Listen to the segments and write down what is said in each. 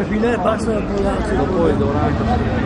due file e basta appoggiarsi. Dopo il dorato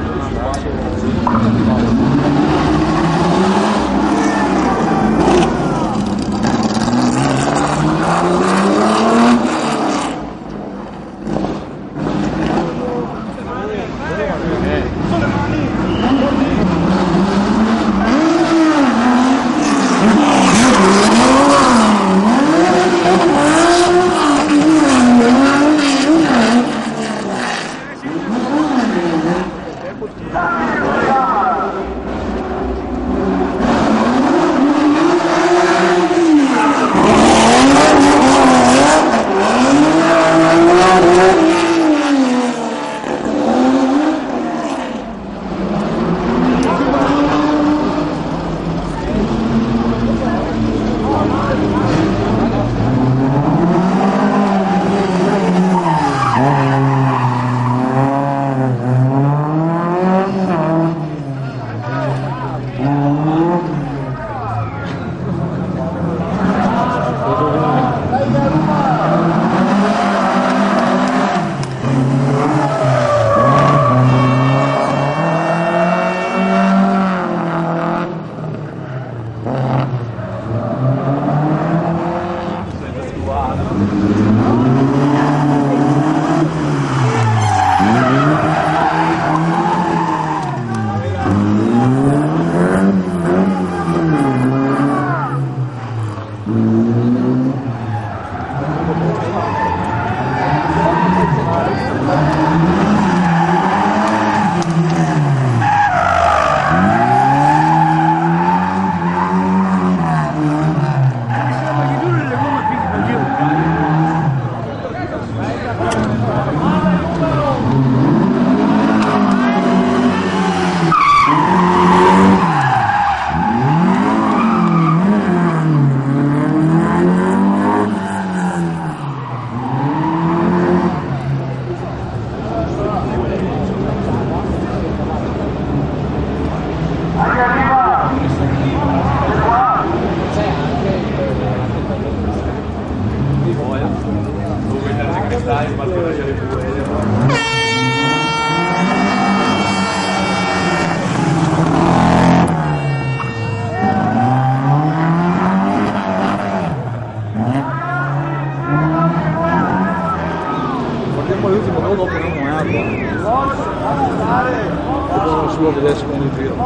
sulla vedere secondo il giro.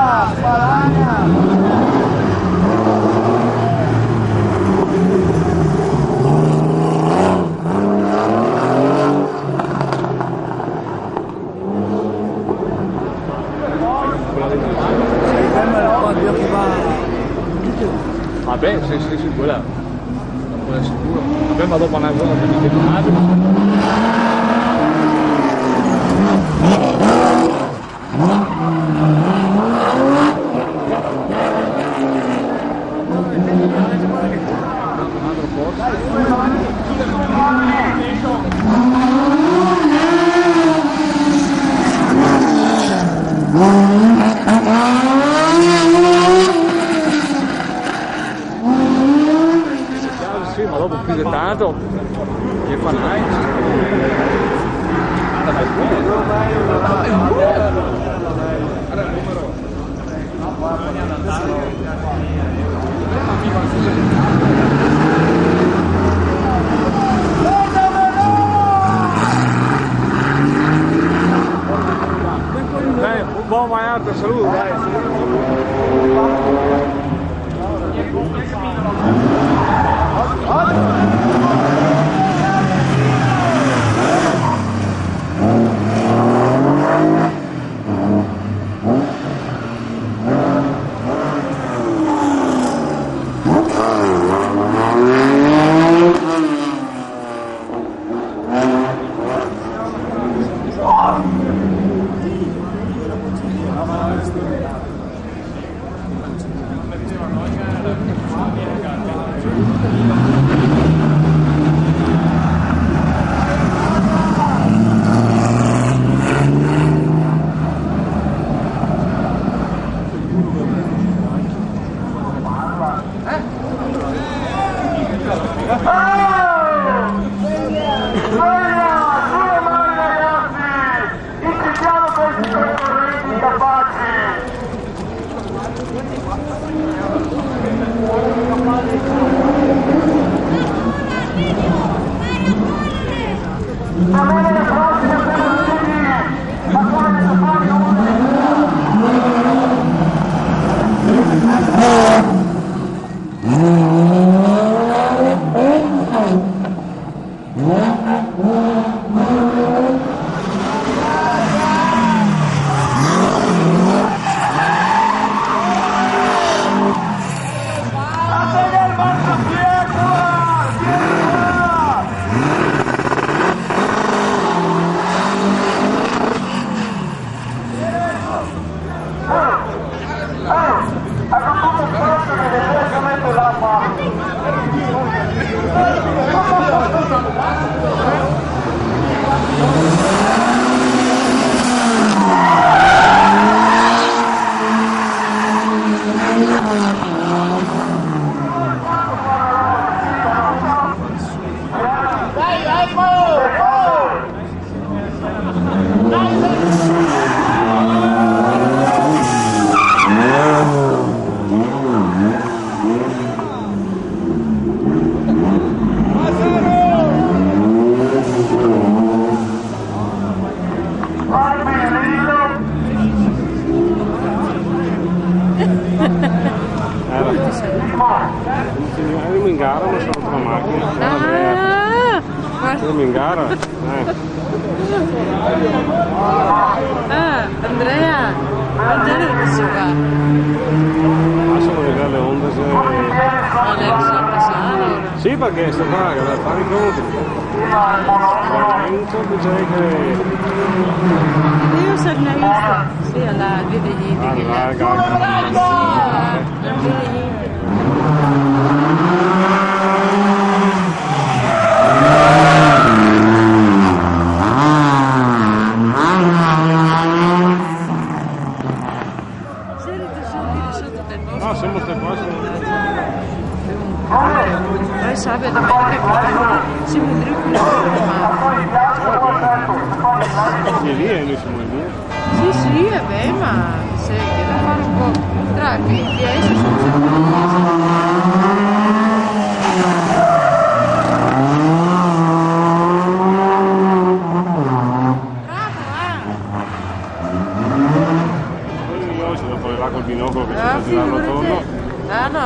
Vabbè, sì, quella non è sicuro. Vabbè, ma dopo una zona più di sì, ma dopo più di tanto che fa un po' mai alto, saluto, dai. Thank you. Ero in gara, ma sono la macchina. Ero in gara. Andrea, guardate che si fa. Sono le belle onde se... Adesso passare. Sì, perché sto qua, che da fare i conti. Io sono vista. Sì, alla via degli Indi. No, siamo state qua. Poi sabato domenica si vedrà più E lì noi siamo lì. Sì, vabbè, ma se devo fare un po' tra clienti adesso sono sempre Io oggi dopo là col binocolo che sto girando attorno. Ah no,